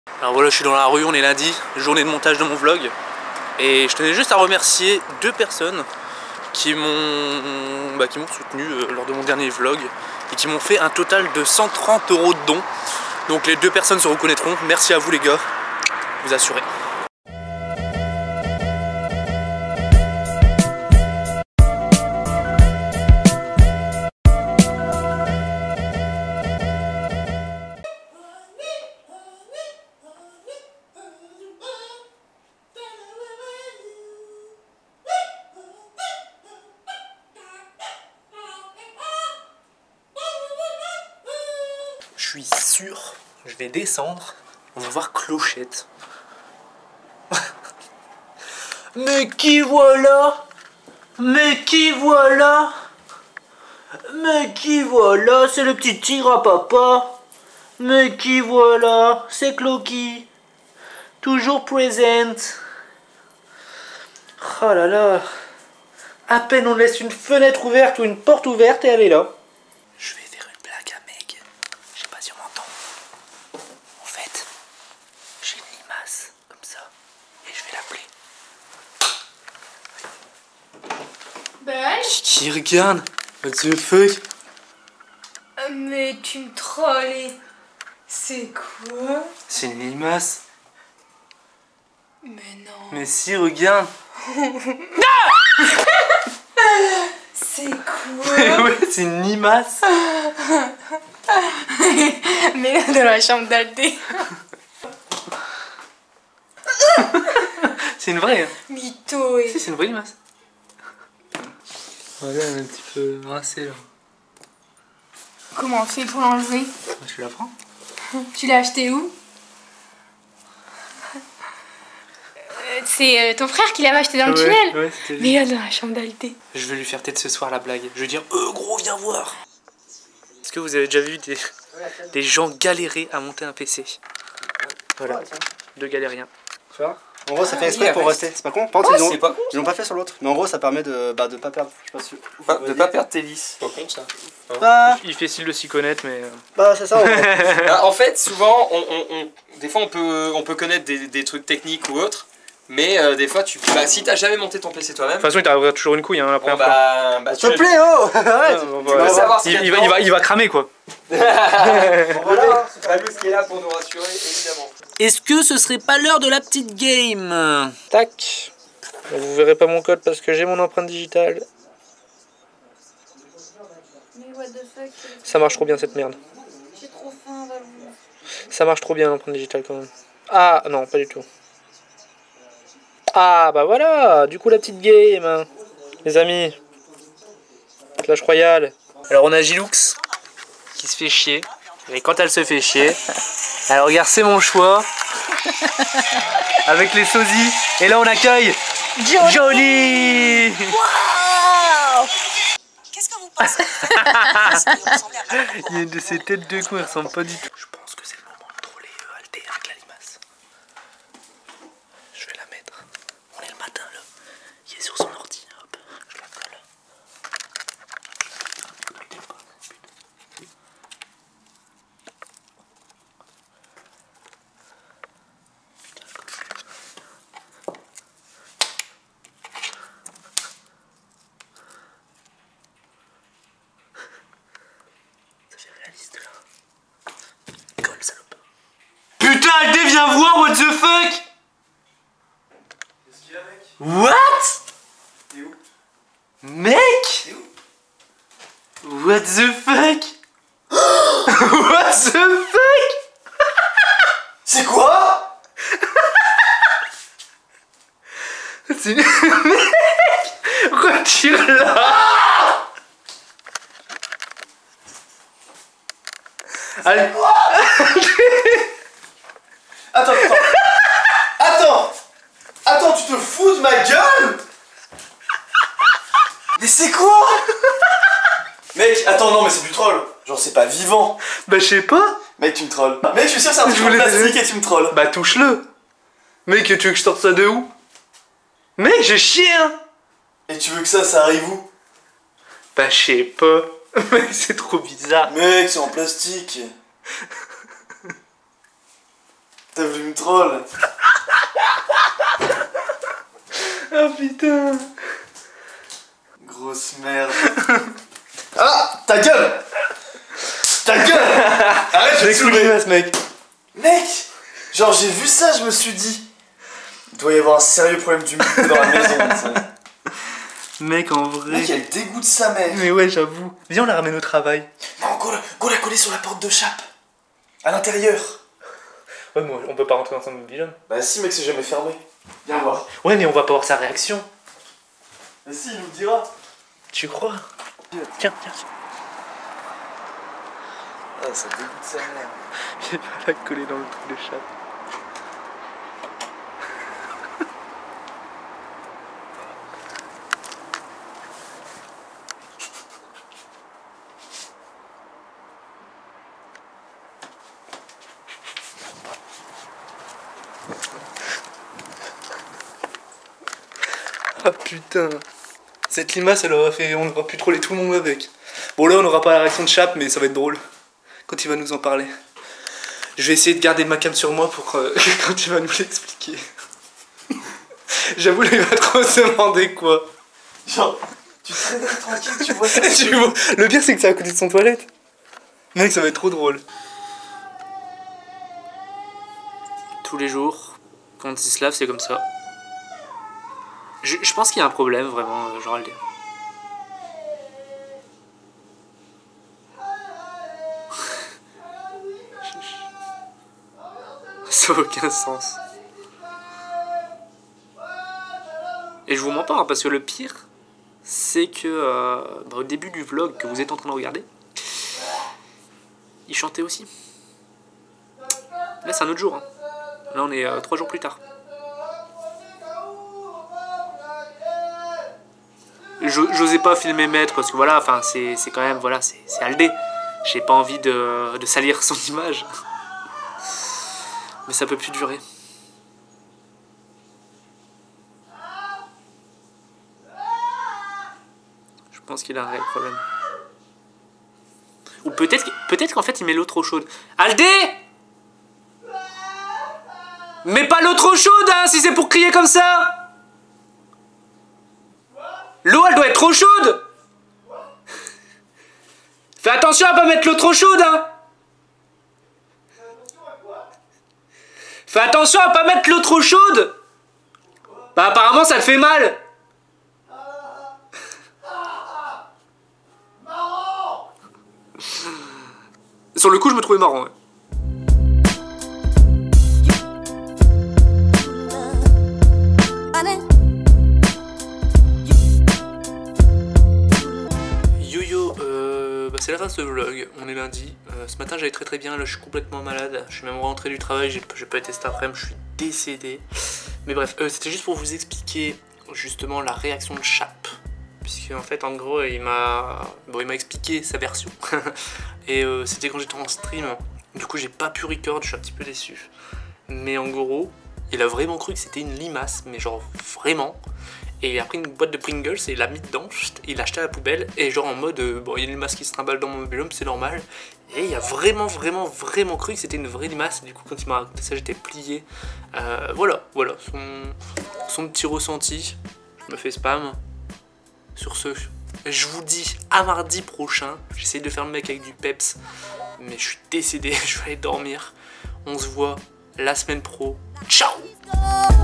Alors voilà, je suis dans la rue, on est lundi, journée de montage de mon vlog. Et je tenais juste à remercier 2 personnes qui m'ont soutenu lors de mon dernier vlog et qui m'ont fait un total de 130 € de dons. Donc les 2 personnes se reconnaîtront. Merci à vous les gars, vous assurez. Je suis sûr, je vais descendre, on va voir Clochette. Mais qui voilà? Mais qui voilà? Mais qui voilà? C'est le petit tigre à papa. Mais qui voilà? C'est Clocky. Toujours présent. Oh là là. À peine on laisse une fenêtre ouverte ou une porte ouverte et elle est là. Je vais faire une blague à Meg. Je sais pas si on m'entend. En fait, j'ai une limace comme ça et je vais l'appeler. Ben, Qui regarde? What the fuck? mais tu me trolles. C'est quoi? C'est une limace. Mais non. Mais si, regarde. C'est quoi? Ouais, c'est une limace. Mais là, dans la chambre d'Aldé. C'est une vraie. Hein. Mytho. Si, c'est une vraie limace. Voilà, un petit peu rincée là. Comment on fait pour l'enlever? Je la prends. Tu l'as acheté où? C'est ton frère qui l'avait acheté dans le tunnel? Ouais, c'était lui. Mais là, dans la chambre d'Aldé. Je vais lui faire tête ce soir la blague. Je vais dire gros, viens voir. Est-ce que vous avez déjà vu des gens galérer à monter un PC? Voilà, 2 galériens. Tu vois? En gros, ça fait exprès pour rester. C'est pas con? Par contre, ils l'ont pas fait sur l'autre. Mais en gros, ça permet de pas perdre. Je sais pas si... de pas perdre tes vis. C'est pas con ça. Bah, il fait style de s'y connaître, mais. Bah, c'est ça. En fait, souvent, des fois, on peut connaître des trucs techniques ou autres. Mais des fois, si t'as jamais monté ton PC toi-même. De toute façon, il t'arrivera toujours une couille la première fois. S'il te plaît, oh! Arrête! Il va cramer quoi. Voilà, c'est Famous qui est là pour nous rassurer, évidemment. Est-ce que ce serait pas l'heure de la petite game? Tac. Vous verrez pas mon code parce que j'ai mon empreinte digitale. Mais what the fuck? Ça marche trop bien cette merde. J'ai trop faim, Valou. Ça marche trop bien l'empreinte digitale quand même. Ah non, pas du tout. Ah bah voilà, du coup la petite game, les amis. Clash Royale. Alors on a Gilux qui se fait chier. Et quand elle se fait chier, alors regarde, c'est mon choix. Avec les sosies. Et là on accueille Johnny. Wow! Qu'est-ce que vous pensez? Il y a une de ces têtes de con, elle ressemble pas du tout. Je pense que c'est le moment de troller Aldé avec la limace. Je vais la mettre. On est le matin là. Il est sur son ordi. Hop, je la colle. Ça fait réaliste là. Colle, salope. Putain, Aldé, viens voir, what the fuck? Qu'est-ce qu'il y a, mec? What? T'es où? Mec? T'es où? What the fuck? What the fuck? C'est quoi? C'est... Mec! Retire-la! Allez. Attends, tu te fous de ma gueule? Mais c'est quoi? Mec, attends, non, mais c'est du troll. Genre, c'est pas vivant. Bah je sais pas. Mec, tu me trolls. Mec, je suis sûr que c'est un Je truc en voulais plastique dire. et tu me trolls. Bah touche-le. Mec, tu veux que je sorte ça de où? Mec, j'ai chié hein. Et tu veux que ça arrive où? Bah je sais pas. Mec, c'est trop bizarre. Mec, c'est en plastique. T'as voulu me troll. Ah putain. Grosse merde. Ah, ta gueule. Ta gueule. Arrête, je vais te saouler. Ce mec. Mec, genre j'ai vu ça, je me suis dit, il doit y avoir un sérieux problème d'humidité dans la maison, tu sais. Mec, en vrai. Mec, elle dégoûte sa mère. Mais ouais, j'avoue. Viens, on la ramène au travail. Non, go la coller sur la porte de chape. À l'intérieur. Ouais, mais on peut pas rentrer ensemble, Bijan. Bah si, mec, c'est jamais fermé. Viens voir. Ouais, mais on va pas voir sa réaction. Mais si, il nous le dira. Tu crois? Tiens. Ah, ça dégoûte sa mère. J'ai pas la coller dans le truc de chape. Ah putain. Cette limace, elle aura fait... On aura pu troller tout le monde avec. Bon là, on n'aura pas la réaction de Chap, mais ça va être drôle. Quand il va nous en parler. Je vais essayer de garder ma cam sur moi pour quand il va nous l'expliquer. J'avoue, il va trop se demander quoi. Genre, tu te réveilles tranquille, tu vois ça. Le pire, c'est que c'est à côté de son toilette. Mec, ça va être trop drôle. Tous les jours, quand il se lave, c'est comme ça. Je pense qu'il y a un problème, vraiment, genre le dire. Ça n'a aucun sens. Et je vous mens pas, hein, parce que le pire, c'est que au début du vlog que vous êtes en train de regarder, il chantait aussi. Là, c'est un autre jour. Hein. Là, on est 3 jours plus tard. J'osais pas filmer Maître parce que voilà, enfin c'est quand même, voilà, c'est Aldé. J'ai pas envie de salir son image. Mais ça peut plus durer. Je pense qu'il a un réel problème. Ou peut-être qu'en fait il met l'eau trop chaude. Aldé! Mets pas l'eau trop chaude, hein, si c'est pour crier comme ça! L'eau, elle doit être trop chaude! Fais attention à pas mettre l'eau trop chaude, hein! Fais attention à pas mettre l'eau trop chaude! Bah apparemment ça te fait mal! Sur le coup je me trouvais marrant, ouais. C'est la fin de ce vlog, on est lundi. Ce matin j'allais très bien, là je suis complètement malade. Je suis même rentré du travail, j'ai pas été cet après-midi, je suis décédé. Mais bref, c'était juste pour vous expliquer justement la réaction de Chap. Puisque en fait en gros il m'a expliqué sa version. Et c'était quand j'étais en stream. Du coup j'ai pas pu record, je suis un petit peu déçu. Mais en gros, il a vraiment cru que c'était une limace, mais genre vraiment. Et il a pris une boîte de Pringles et il l'a mis dedans, il l'a acheté à la poubelle, et genre en mode, bon, il y a une limace qui se trimballe dans mon mobil-home, c'est normal. Et il a vraiment cru que c'était une vraie limace, et du coup quand il m'a raconté ça, j'étais plié. Voilà, son petit ressenti, je me fais spam. Sur ce, je vous dis à mardi prochain, j'essaie de faire le mec avec du peps, mais je suis décédé, je vais aller dormir. On se voit la semaine pro, ciao!